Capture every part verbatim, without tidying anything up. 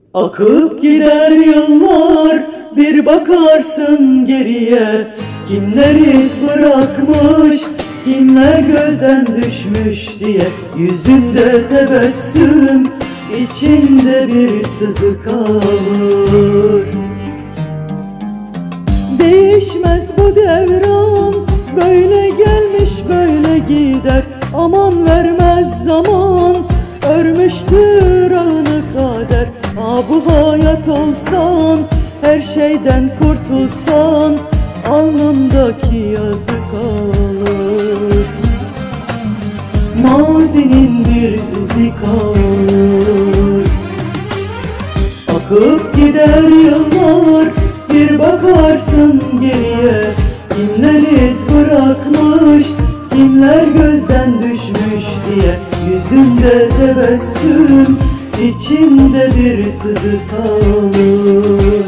Akıp gider yıllar, bir bakarsın geriye. Kimler iz bırakmış, kimler gözden düşmüş diye. Yüzünde tebessüm, içinde bir sızı kalır. Değişmez bu devran, böyle gelmiş böyle gider. Aman vermez zaman, örmüştür ağını kader. Ha bu hayat olsan, her şeyden kurtulsan, alnımdaki yazı kalır. Mazinin bir izi kalır. Akıp gider yıllar, bir bakarsın geriye. Kimler iz bırakmış, kimler gözden düşmüş diye. Yüzünde tebessüm, içinde bir sızı kalır.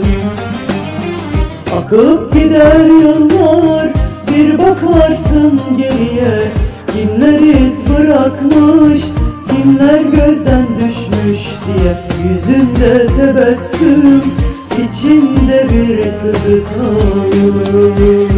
Akıp gider yıllar, bir bakarsın geriye. Kimler iz bırakmış, kimler gözden düşmüş diye. Yüzünde tebessüm, içinde bir sızı kalır.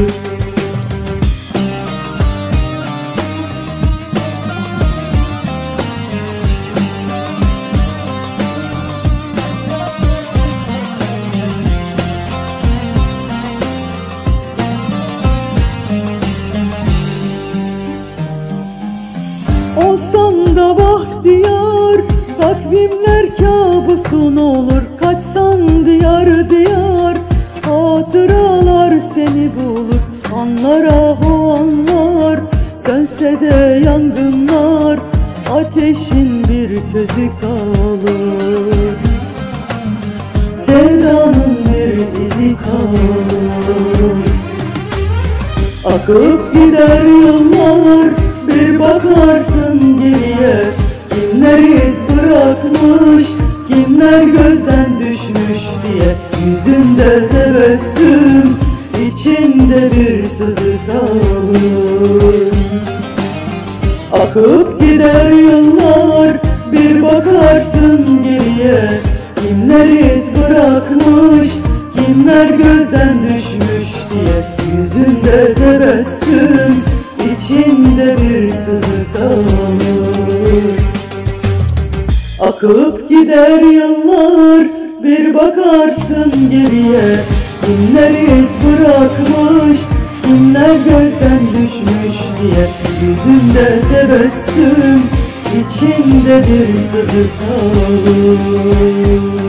Olsan da bahtiyar, takvimler kabusun olur. Kaçsan diyar diyar, hatıralar seni bulur. Anlar ah o anlar, sönse de yangınlar. Ateşin bir közü kalır. Sevdanın bir izi kalır. Akıp gider yıllar, bir bakarsın geriye. Kimler iz bırakmış, kimler gözden düşmüş diye. Yüzünde tebessüm, içinde bir sızı kalır. Akıp gider yıllar, bir bakarsın geriye. Kimler iz bırakmış, kimler gözden düşmüş diye. Yüzünde tebessüm, içinde bir sızı kalır. Akıp gider yıllar, bir bakarsın geriye. Kimler iz bırakmış, kimler gözden düşmüş diye. Yüzünde tebessüm, içinde bir sızı kalır.